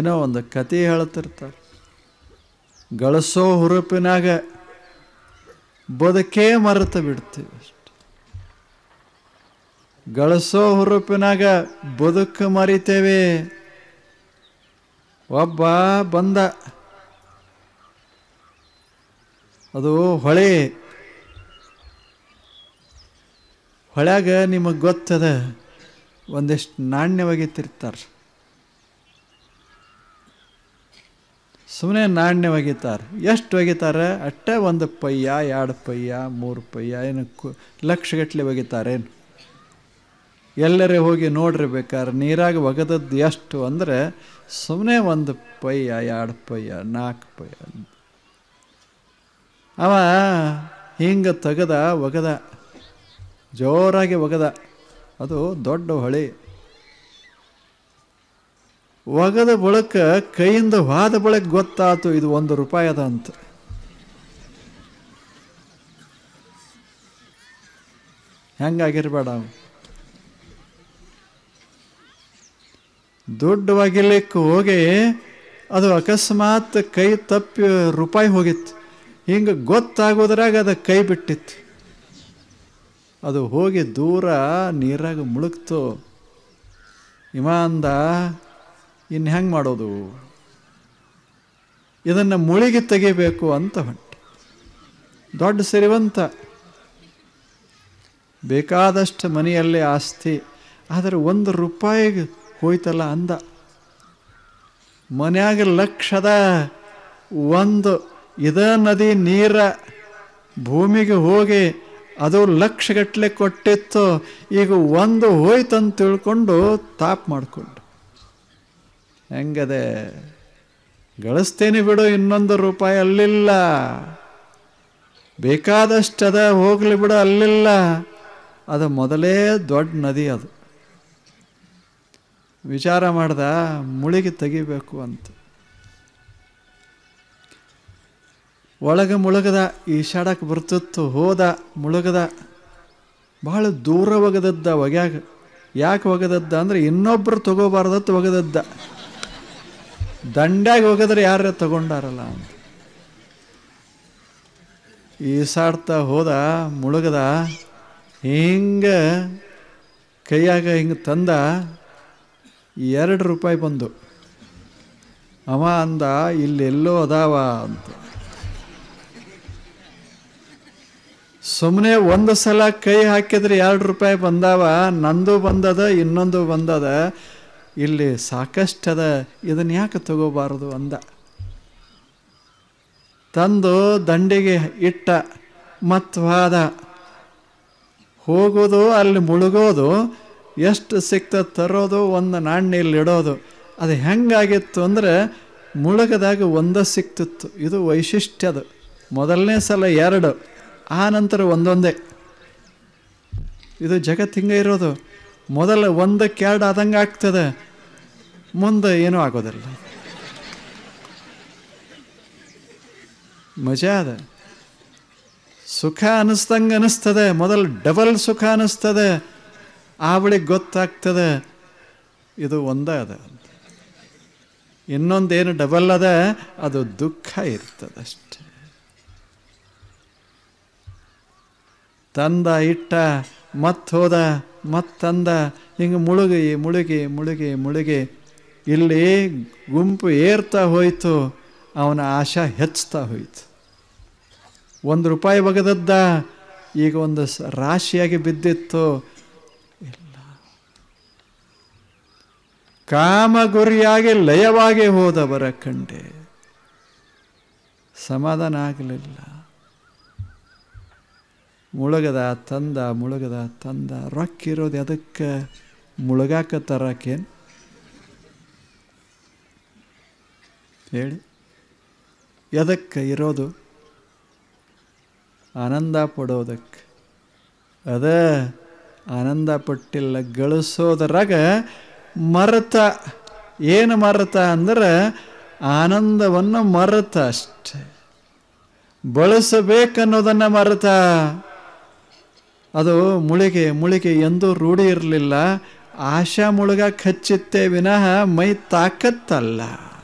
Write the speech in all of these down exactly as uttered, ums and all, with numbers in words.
ಏನೋ ಒಂದು ಕತೆ ಹೇಳ್ತಿರ್ತಾರೆ. ಗಳಿಸೋ ಹುರುಪಿನಾಗ ಬದುಕೇ ಮರೆತು ಬಿಡ್ತೀವಿ ಅಷ್ಟೆ. ಗಳಿಸೋ ಹುರುಪಿನಾಗ ಬದುಕು ಮರಿತೇವೆ. ಒಬ್ಬ ಬಂದ, ಅದು ಹೊಳೆ. ಹೊಳ್ಯಾಗ ನಿಮಗೆ ಗೊತ್ತದ ಒಂದಿಷ್ಟು ನಾಣ್ಯ ಒಗಿತಿರ್ತಾರೆ. ಸುಮ್ಮನೆ ನಾಣ್ಯ ಒಗಿತಾರೆ. ಎಷ್ಟು ಒಗಿತಾರೆ? ಅಷ್ಟೇ ಒಂದು ಪಯ್ಯ, ಎರಡು ಪಯ್ಯ, ಮೂರು ಪಯ್ಯ, ಏನು ಲಕ್ಷಗಟ್ಟಲೆ ಒಗಿತಾರೇನು? ಎಲ್ಲರೇ ಹೋಗಿ ನೋಡ್ರಿ ಬೇಕಾದ್ರೆ ನೀರಾಗ ಒಗದದ್ದು ಎಷ್ಟು ಅಂದರೆ ಸುಮ್ಮನೆ ಒಂದು ಪಯ್ಯ, ಎರಡು ಪಯ್ಯ, ನಾಲ್ಕು ಪಯ್ಯ. ಅವ ಹಿಂಗೆ ತೆಗೆದ ಒಗದ, ಜೋರಾಗಿ ಒಗದ. ಅದು ದೊಡ್ಡ ಹೊಳೆ. ಒಗದ ಬಳಿಕ ಕೈಯಿಂದ ಹೋದ ಬಳಿಕ ಗೊತ್ತಾಯ್ತು ಇದು ಒಂದು ರೂಪಾಯಿ ಅದ ಅಂತ. ಹೆಂಗಾಗಿರ್ಬೇಡ. ದುಡ್ಡು ಒಗಿಲಿಕ್ಕೆ ಹೋಗಿ ಅದು ಅಕಸ್ಮಾತ್ ಕೈ ತಪ್ಪಿ ರೂಪಾಯಿ ಹೋಗಿತ್ತು. ಹಿಂಗೆ ಗೊತ್ತಾಗೋದ್ರಾಗ ಅದು ಕೈ ಬಿಟ್ಟಿತ್ತು. ಅದು ಹೋಗಿ ದೂರ ನೀರಾಗ ಮುಳುಗ್ತು. ಇವ ಅಂದ, ಇನ್ನು ಹೆಂಗೆ ಮಾಡೋದು? ಇದನ್ನು ಮುಳುಗಿ ತೆಗಿಬೇಕು ಅಂತ ಹೊಂಟೆ. ದೊಡ್ಡ ಸಿರಿವಂತ, ಬೇಕಾದಷ್ಟು ಮನೆಯಲ್ಲೇ ಆಸ್ತಿ, ಆದರೆ ಒಂದು ರೂಪಾಯಿಗೆ ಹೋಯ್ತಲ್ಲ ಅಂದ. ಮನ್ಯಾಗ ಲಕ್ಷದ ಒಂದು ಇದ ನದಿ ನೀರ ಭೂಮಿಗೆ ಹೋಗಿ ಅದು ಲಕ್ಷಗಟ್ಟಲೆ ಕೊಟ್ಟಿತ್ತು. ಈಗ ಒಂದು ಹೋಯ್ತಂತ ತಿಳ್ಕೊಂಡು ತಾಪ್ ಮಾಡಿಕೊಂಡು, ಹೆಂಗದೆ ಗಳಿಸ್ತೇನೆ ಬಿಡು, ಇನ್ನೊಂದು ರೂಪಾಯಿ ಅಲ್ಲಿಲ್ಲ, ಬೇಕಾದಷ್ಟದ ಹೋಗ್ಲಿ ಬಿಡು, ಅಲ್ಲಿಲ್ಲ. ಅದು ಮೊದಲೇ ದೊಡ್ಡ ನದಿ. ಅದು ವಿಚಾರ ಮಾಡ್ದ, ಮುಳುಗಿ ತೆಗಿಬೇಕು ಅಂತ. ಒಳಗೆ ಮುಳುಗದ, ಈಶಾಡಕ್ಕೆ ಬರ್ತಿತ್ತು, ಹೋದ, ಮುಳುಗದ. ಭಾಳ ದೂರ ಒಗದದ್ದ ಒಗ್ಯಾಗ. ಯಾಕೆ ಒಗದದ್ದ ಅಂದರೆ ಇನ್ನೊಬ್ಬರು ತಗೋಬಾರ್ದತ್ತು ಒಗದದ್ದ. ದಂಡ್ಯಾಗ ಒಗದ್ರೆ ಯಾರ ತಗೊಂಡಾರಲ್ಲ ಅಂತ. ಈಸಾಡ್ತಾ ಹೋದ, ಮುಳುಗದ. ಹಿಂಗೆ ಕೈಯಾಗ ಹಿಂಗೆ ತಂದ, ಎರಡು ರೂಪಾಯಿ ಬಂದು. ಅವ ಅಂದ, ಇಲ್ಲೆಲ್ಲೋ ಅದಾವ ಅಂತ. ಸುಮ್ಮನೆ ಒಂದು ಸಲ ಕೈ ಹಾಕಿದ್ರೆ ಎರಡು ರೂಪಾಯಿ ಬಂದಾವ, ನಂದು ಬಂದದ, ಇನ್ನೊಂದು ಬಂದದ, ಇಲ್ಲಿ ಸಾಕಷ್ಟದ, ಇದನ್ನು ಯಾಕೆ ತಗೋಬಾರದು ಅಂದ. ತಂದು ದಂಡಿಗೆ ಇಟ್ಟ, ಮತ್ತು ವಾದ. ಹೋಗೋದು, ಅಲ್ಲಿ ಮುಳುಗೋದು, ಎಷ್ಟು ಸಿಕ್ತದೆ ತರೋದು, ಒಂದು ನಾಣ್ಯ ಇಲ್ಲಿ ಇಡೋದು. ಅದು ಹೆಂಗಾಗಿತ್ತು ಅಂದರೆ ಮುಳುಗದಾಗ ಒಂದ ಸಿಕ್ತಿತ್ತು. ಇದು ವೈಶಿಷ್ಟ್ಯ. ಅದು ಮೊದಲನೇ ಸಲ ಎರಡು, ಆ ನಂತರ ಒಂದೊಂದೇ. ಇದು ಜಗತ್ತು ಹಿಂಗೆ ಇರೋದು. ಮೊದಲ ಒಂದಕ್ಕೆ ಎರಡು ಆದಂಗೆ ಆಗ್ತದೆ, ಮುಂದೆ ಏನೂ ಆಗೋದಿಲ್ಲ. ಮಜಾ ಅದ. ಸುಖ ಅನ್ನಿಸ್ದಂಗೆ ಅನ್ನಿಸ್ತದೆ. ಮೊದಲು ಡಬಲ್ ಸುಖ ಅನ್ನಿಸ್ತದೆ, ಆ ಬಳಿಗೆ ಗೊತ್ತಾಗ್ತದೆ ಇದು ಒಂದೇ ಅದ. ಇನ್ನೊಂದೇನು ಡಬಲ್ ಅದ, ಅದು ದುಃಖ ಇರ್ತದೆ ಅಷ್ಟೆ. ತಂದ, ಇಟ್ಟ, ಮತ್ತೆ ಹೋದ, ಮತ್ತಂದ, ಹಿಂಗೆ ಮುಳುಗಿ ಮುಳುಗಿ ಮುಳುಗಿ ಮುಳುಗಿ ಇಲ್ಲಿ ಗುಂಪು ಏರ್ತಾ ಹೋಯಿತು. ಅವನ ಆಶಾ ಹೆಚ್ಚುತ್ತಾ ಹೋಯಿತು. ಒಂದು ರೂಪಾಯಿ ಒಗದದ್ದ ಈಗ ಒಂದು ರಾಶಿಯಾಗಿ ಬಿದ್ದಿತ್ತು. ಇಲ್ಲ, ಕಾಮ ಗುರಿಯಾಗಿ ಲಯವಾಗಿ ಹೋದವರ ಕಂಡೆ. ಸಮಾಧಾನ ಆಗಲಿಲ್ಲ. ಮುಳುಗದ, ತಂದ, ಮುಳುಗದ, ತಂದ. ರೊಕ್ಕಿರೋದು ಅದಕ್ಕೆ ಮುಳುಗಾಕ ತರಕೇನು ಹೇಳಿ? ಎದಕ್ಕೆ ಇರೋದು? ಆನಂದ ಪಡೋದಕ್ಕೆ. ಅದ ಆನಂದ ಪಟ್ಟಿಲ್ಲ. ಗಳಿಸೋದ್ರಾಗ ಮರೆತ. ಏನು ಮರೆತ ಅಂದ್ರೆ ಆನಂದವನ್ನು ಮರೆತ ಅಷ್ಟೆ. ಬಳಸಬೇಕನ್ನೋದನ್ನು ಮರೆತ. ಅದು ಮುಳಿಗೆ ಮುಳಿಗೆ ಎಂದೂ ರೂಢಿ ಇರಲಿಲ್ಲ. ಆಶಾ ಮುಳುಗಕ್ಕೆ ಹಚ್ಚಿತ್ತೇ ವಿನಃ ಮೈ ತಾಕತ್ತಲ್ಲ.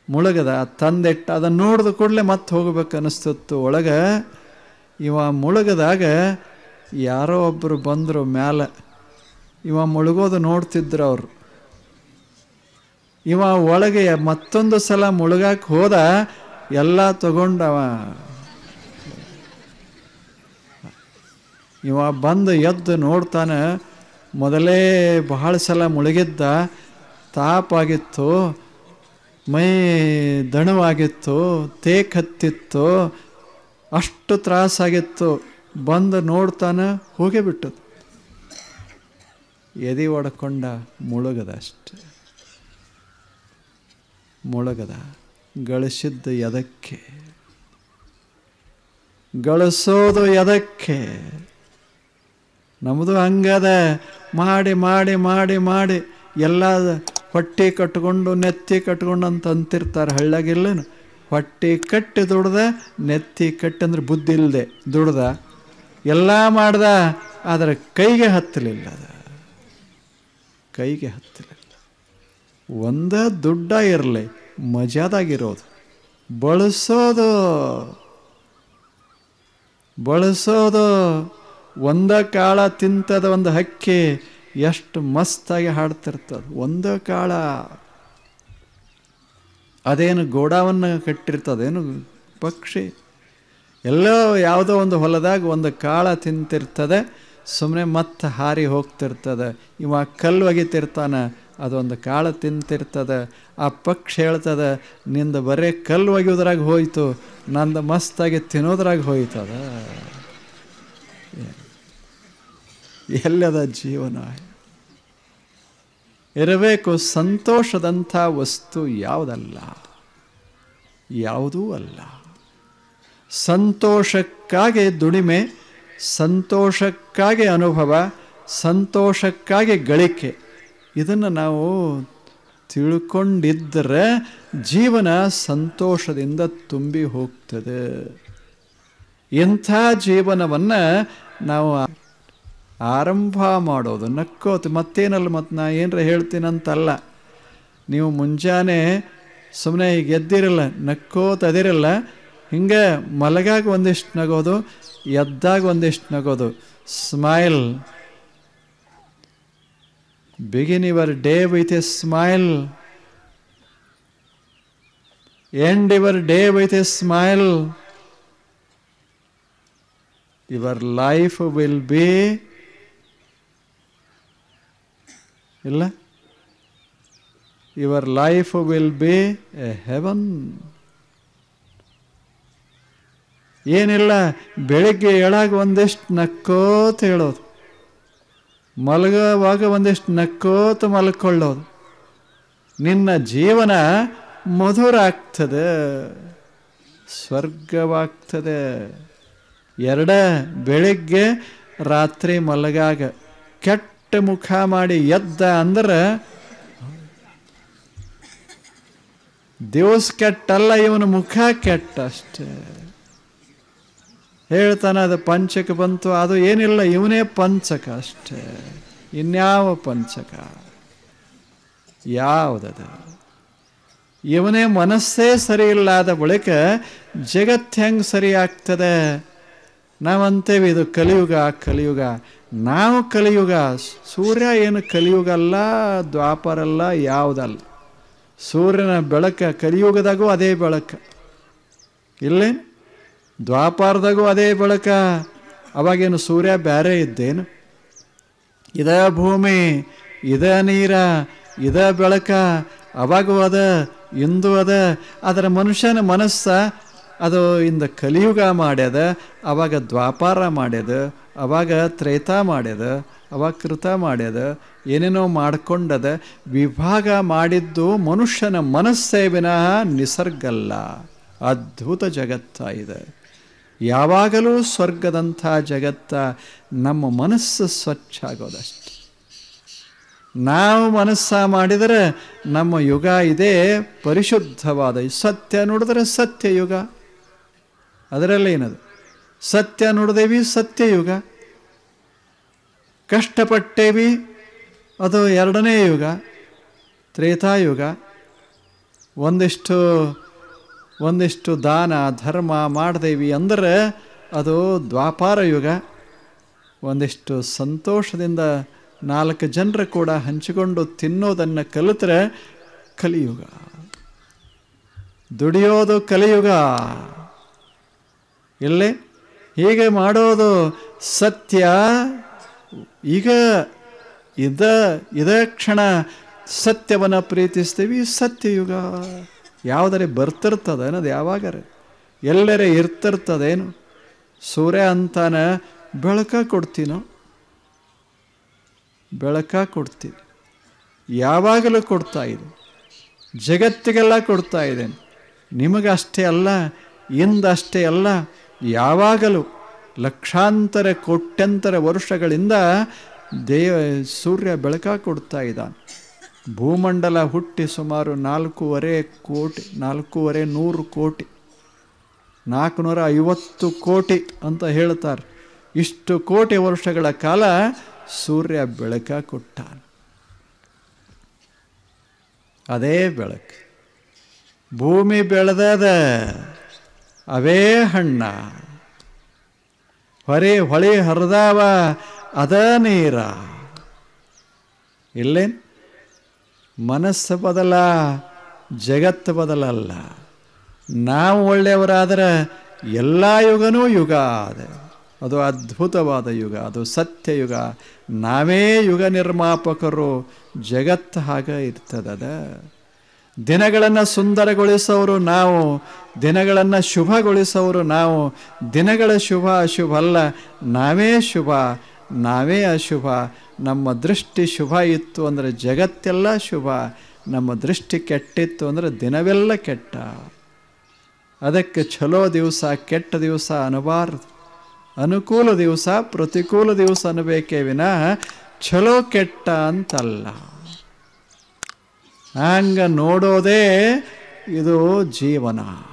ಮುಳುಗದ ತಂದೆಟ್ಟ ಅದನ್ನು ನೋಡಿದ ಕೂಡಲೇ ಮತ್ತೆ ಹೋಗ್ಬೇಕು ಅನ್ನಿಸ್ತಿತ್ತು ಒಳಗೆ. ಇವ ಮುಳುಗದಾಗ ಯಾರೋ ಒಬ್ಬರು ಬಂದರು ಮ್ಯಾಲೆ. ಇವ ಮುಳುಗೋದು ನೋಡ್ತಿದ್ರು ಅವರು. ಇವ ಒಳಗೆ ಮತ್ತೊಂದು ಸಲ ಮುಳುಗಕ್ಕೆ ಹೋದ, ಎಲ್ಲ ತಗೊಂಡವ. ಇವ ಬಂದು ಎದ್ದು ನೋಡ್ತಾನೆ, ಮೊದಲೇ ಬಹಳ ಸಲ ಮುಳುಗಿದ್ದ, ತಾಪಾಗಿತ್ತು, ಮೈ ದಣವಾಗಿತ್ತು, ತೇಕ್ ಹತ್ತಿತ್ತು, ಅಷ್ಟು ತ್ರಾಸಾಗಿತ್ತು. ಬಂದು ನೋಡ್ತಾನೆ, ಹೋಗೇ ಬಿಟ್ಟದು. ಎದೆ ಒಡ್ಕೊಂಡ, ಮುಳುಗದ ಅಷ್ಟೆ. ಮುಳುಗದ. ಗಳಿಸಿದ್ದು ಎದಕ್ಕೆ? ಗಳಿಸೋದು ಎದಕ್ಕೆ? ನಮ್ಮದು ಹಂಗದ. ಮಾಡಿ ಮಾಡಿ ಮಾಡಿ ಮಾಡಿ ಎಲ್ಲ ಹೊಟ್ಟೆ ಕಟ್ಕೊಂಡು ನೆತ್ತಿ ಕಟ್ಕೊಂಡು ಅಂತ ಅಂತಿರ್ತಾರೆ ಹಳ್ಳಾಗಿಲ್ಲನು. ಹೊಟ್ಟೆ ಕಟ್ಟಿ ದುಡ್ದ, ನೆತ್ತಿ ಕಟ್ಟಿ ಅಂದ್ರೆ ಬುದ್ಧಿ ಇಲ್ಲದೆ ದುಡ್ದ, ಎಲ್ಲ ಮಾಡ್ದ, ಆದರೆ ಕೈಗೆ ಹತ್ತಲಿಲ್ಲ. ಅದ ಕೈಗೆ ಹತ್ತಲಿಲ್ಲ. ಒಂದ ದುಡ್ಡ ಇರಲಿ, ಮಜಾದಾಗಿರೋದು, ಬಳಸೋದು ಬಳಸೋದು ಒಂದ ಕಾಳ ತಿಂತದ ಒಂದು ಹಕ್ಕಿ ಎಷ್ಟು ಮಸ್ತಾಗಿ ಹಾಡ್ತಿರ್ತದೆ. ಒಂದ ಕಾಳ ಅದೇನು ಗೋಡಾವನ್ನು ಕಟ್ಟಿರ್ತದೇನು ಪಕ್ಷಿ? ಎಲ್ಲೋ ಯಾವುದೋ ಒಂದು ಹೊಲದಾಗ ಒಂದು ಕಾಳ ತಿಂತಿರ್ತದೆ, ಸುಮ್ಮನೆ ಮತ್ತೆ ಹಾರಿ ಹೋಗ್ತಿರ್ತದೆ. ಇವ ಕಲ್ಲು ಒಗಿತಿರ್ತಾನೆ, ಅದೊಂದು ಕಾಳು ತಿಂತಿರ್ತದೆ. ಆ ಪಕ್ಷಿ ಹೇಳ್ತದೆ, ನಿಂದು ಬರೀ ಕಲ್ಲು ಒಗೆಯೋದ್ರಾಗ ಹೋಯ್ತು, ನಂದು ಮಸ್ತಾಗಿ ತಿನ್ನೋದ್ರಾಗ ಹೋಯ್ತದ. ಎಲ್ಲದ ಜೀವನ ಇರಬೇಕು. ಸಂತೋಷದಂಥ ವಸ್ತು ಯಾವುದಲ್ಲ, ಯಾವುದೂ ಅಲ್ಲ. ಸಂತೋಷಕ್ಕಾಗಿ ದುಡಿಮೆ, ಸಂತೋಷಕ್ಕಾಗಿ ಅನುಭವ, ಸಂತೋಷಕ್ಕಾಗಿ ಗಳಿಕೆ. ಇದನ್ನು ನಾವು ತಿಳ್ಕೊಂಡಿದ್ದರೆ ಜೀವನ ಸಂತೋಷದಿಂದ ತುಂಬಿ ಹೋಗ್ತದೆ. ಇಂಥ ಜೀವನವನ್ನು ನಾವು ಆರಂಭ ಮಾಡೋದು ನಕ್ಕೋತು. ಮತ್ತೇನಲ್ಲ, ಮತ್ತು ನಾ ಏನರ ಹೇಳ್ತೀನಂತಲ್ಲ. ನೀವು ಮುಂಜಾನೆ ಸುಮ್ಮನೆ ಈಗ ಎದ್ದಿರಲ್ಲ, ನಕ್ಕೋತದಿರಲ್ಲ, ಹಿಂಗೆ ಮಲಗಾಗ ಒಂದಿಷ್ಟು ನಗೋದು, ಎದ್ದಾಗ ಒಂದಿಷ್ಟು ನಗೋದು. Smile. Begin your day with a smile. End your day with a smile. Your life will be ಇಲ್ಲ your life will be a heaven. ಏನಿಲ್ಲ, ಬೆಳಗ್ಗೆ ಏಳಾಗ ಒಂದಿಷ್ಟು ನಕ್ಕೋತ ಹೇಳೋದು, ಮಲಗುವಾಗ ಒಂದಿಷ್ಟು ನಕ್ಕೋತ ಮಲ್ಕೊಳ್ಳೋದು. ನಿನ್ನ ಜೀವನ ಮಧುರ ಆಗ್ತದೆ, ಸ್ವರ್ಗವಾಗ್ತದೆ. ಎರಡ ಬೆಳಿಗ್ಗೆ ರಾತ್ರಿ ಮಲಗಾಗ ಕೆಟ್ಟ ಮುಖ ಮಾಡಿ ಎದ್ದ ಅಂದ್ರೆ ದಿವಸ ಕೆಟ್ಟಲ್ಲ, ಇವನ ಮುಖ ಕೆಟ್ಟ ಅಷ್ಟೇ. ಹೇಳ್ತಾನೆ ಅದು ಪಂಚಕ ಬಂತು, ಅದು ಏನಿಲ್ಲ, ಇವನೇ ಪಂಚಕ ಅಷ್ಟೇ. ಇನ್ಯಾವ ಪಂಚಕ? ಯಾವುದದು? ಇವನೇ ಮನಸ್ಸೇ ಸರಿ ಇಲ್ಲದ ಬಳಿಕ ಜಗತ್ತು ಹೆಂಗೆ ಸರಿ ಆಗ್ತದೆ? ನಾವಂತೇವೆ ಇದು ಕಲಿಯುಗ, ಕಲಿಯುಗ. ನಾವು ಕಲಿಯುಗ. ಸೂರ್ಯ ಏನು ಕಲಿಯುಗ ಅಲ್ಲ, ದ್ವಾಪರ ಅಲ್ಲ, ಯಾವುದಲ್ಲ. ಸೂರ್ಯನ ಬೆಳಕ ಕಲಿಯುಗದಾಗೂ ಅದೇ ಬೆಳಕ, ಇಲ್ಲೇ ದ್ವಾಪಾರದಾಗೂ ಅದೇ ಬೆಳಕ. ಅವಾಗೇನು ಸೂರ್ಯ ಬೇರೆ ಇದ್ದೇನು? ಇದ ಭೂಮಿ, ಇದ ನೀರ, ಇದ ಬೆಳಕ. ಅವಾಗೂ ಅದ, ಇಂದು ಅದ. ಅದರ ಮನುಷ್ಯನ ಮನಸ್ಸ ಅದು ಇಂದ ಕಲಿಯುಗ ಮಾಡ್ಯದ, ಅವಾಗ ದ್ವಾಪಾರ ಮಾಡ್ಯದ, ಅವಾಗ ತ್ರೇತಾ ಮಾಡ್ಯದ, ಅವಾಗ ಕೃತ ಮಾಡ್ಯದ, ಏನೇನೋ ಮಾಡ್ಕೊಂಡದ. ವಿಭಾಗ ಮಾಡಿದ್ದು ಮನುಷ್ಯನ ಮನಸ್ಸೇ ವಿನಃ ನಿಸರ್ಗಲ್ಲ. ಅದ್ಭುತ ಜಗತ್ತ ಇದೆ. ಯಾವಾಗಲೂ ಸ್ವರ್ಗದಂಥ ಜಗತ್ತ. ನಮ್ಮ ಮನಸ್ಸು ಸ್ವಚ್ಛ ಆಗೋದಷ್ಟೆ. ನಾವು ಮನಸ್ಸ ಮಾಡಿದರೆ ನಮ್ಮ ಯುಗ ಇದೆ ಪರಿಶುದ್ಧವಾದ. ಸತ್ಯ ನೋಡಿದ್ರೆ ಸತ್ಯಯುಗ, ಅದರಲ್ಲೇನದು? ಸತ್ಯ ನೋಡಿದೇವಿ, ಸತ್ಯಯುಗ. ಕಷ್ಟಪಟ್ಟೇವಿ, ಅದು ಎರಡನೇ ಯುಗ, ತ್ರೇತಾಯುಗ. ಒಂದಿಷ್ಟು ಒಂದಿಷ್ಟು ದಾನ ಧರ್ಮ ಮಾಡ್ದೇವಿ ಅಂದರೆ ಅದು ದ್ವಾಪಾರ ಯುಗ. ಒಂದಿಷ್ಟು ಸಂತೋಷದಿಂದ ನಾಲ್ಕು ಜನರು ಕೂಡ ಹಂಚಿಕೊಂಡು ತಿನ್ನೋದನ್ನು ಕಲಿತ್ರೆ ಕಲಿಯುಗ. ದುಡಿಯೋದು ಕಲಿಯುಗ. ಇಲ್ಲೇ ಹೀಗೆ ಮಾಡೋದು ಸತ್ಯ. ಈಗ ಇದ ಇದೇ ಕ್ಷಣ ಸತ್ಯವನ್ನು ಪ್ರೀತಿಸ್ತೀವಿ, ಸತ್ಯಯುಗ. ಯಾವುದರೆ ಬರ್ತಿರ್ತದೆ ಅನ್ನೋದು ಯಾವಾಗಾರ ಎಲ್ಲರೇ ಇರ್ತಿರ್ತದೇನು? ಸೂರ್ಯ ಅಂತಾನ ಬೆಳಕ ಕೊಡ್ತೀನೋ? ಬೆಳಕ ಕೊಡ್ತೀವಿ, ಯಾವಾಗಲೂ ಕೊಡ್ತಾ ಇದೆ, ಜಗತ್ತಿಗೆಲ್ಲ ಕೊಡ್ತಾ ಇದ್ದೇನೆ. ನಿಮಗಷ್ಟೇ ಅಲ್ಲ, ಇಂದಷ್ಟೇ ಅಲ್ಲ, ಯಾವಾಗಲೂ ಲಕ್ಷಾಂತರ ಕೋಟ್ಯಂತರ ವರ್ಷಗಳಿಂದ ದೇವ ಸೂರ್ಯ ಬೆಳಕ ಕೊಡ್ತಾ ಇದ್ದಾನೆ. ಭೂಮಂಡಲ ಹುಟ್ಟಿ ಸುಮಾರು ನಾಲ್ಕೂವರೆ ಕೋಟಿ ನಾಲ್ಕೂವರೆ ನೂರು ಕೋಟಿ ನಾಲ್ಕುನೂರ ಐವತ್ತು ಕೋಟಿ ಅಂತ ಹೇಳ್ತಾರೆ. ಇಷ್ಟು ಕೋಟಿ ವರ್ಷಗಳ ಕಾಲ ಸೂರ್ಯ ಬೆಳಕ ಕೊಟ್ಟ. ಅದೇ ಬೆಳಕು. ಭೂಮಿ ಬೆಳೆದದ ಅವೇ ಹಣ್ಣ, ಹೊರೆ ಹೊಳೆ ಹರಿದಾವ ಅದ ನೀರ. ಇಲ್ಲೇನು ಮನಸ್ಸು ಬದಲ, ಜಗತ್ತು ಬದಲಲ್ಲ. ನಾವು ಒಳ್ಳೆಯವರಾದರೆ ಎಲ್ಲ ಯುಗನೂ ಯುಗ ಅದ. ಅದು ಅದ್ಭುತವಾದ ಯುಗ, ಅದು ಸತ್ಯಯುಗ. ನಾವೇ ಯುಗ ನಿರ್ಮಾಪಕರು. ಜಗತ್ತು ಹಾಗೆ ಇರ್ತದದ. ದಿನಗಳನ್ನು ಸುಂದರಗೊಳಿಸೋರು ನಾವು, ದಿನಗಳನ್ನು ಶುಭಗೊಳಿಸೋರು ನಾವು. ದಿನಗಳ ಶುಭ ಅಶುಭ ಅಲ್ಲ, ನಾವೇ ಶುಭ, ನಾವೇ ಅಶುಭ. ನಮ್ಮ ದೃಷ್ಟಿ ಶುಭ ಇತ್ತು ಅಂದರೆ ಜಗತ್ತೆಲ್ಲ ಶುಭ, ನಮ್ಮ ದೃಷ್ಟಿ ಕೆಟ್ಟಿತ್ತು ಅಂದರೆ ದಿನವೆಲ್ಲ ಕೆಟ್ಟ. ಅದಕ್ಕೆ ಚಲೋ ದಿವಸ ಕೆಟ್ಟ ದಿವಸ ಅನ್ನಬಾರ್ದು. ಅನುಕೂಲ ದಿವಸ ಪ್ರತಿಕೂಲ ದಿವಸ ಅನ್ನಬೇಕೇ ವಿನಃ ಚಲೋ ಕೆಟ್ಟ ಅಂತಲ್ಲ. ಹಂಗ ನೋಡೋದೇ ಇದು ಜೀವನ.